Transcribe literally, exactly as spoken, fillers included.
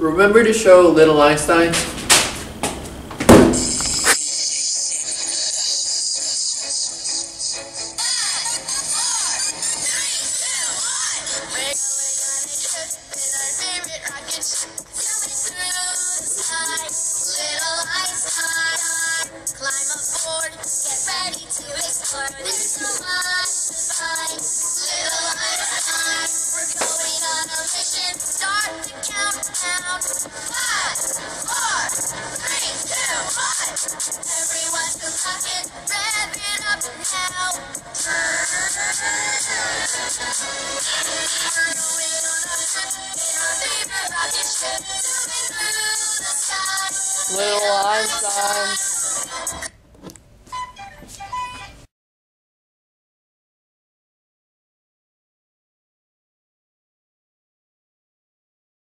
Remember the show Little Einstein? Climb aboard, get ready to explore. There's so much to find. Little Einstein, we're going on a mission. Start the countdown. Five, four, three, two, one. Everyone to rocket, rev it up now. We're going on a trip in our favorite rocket ship, zooming through the sky. Little Einstein.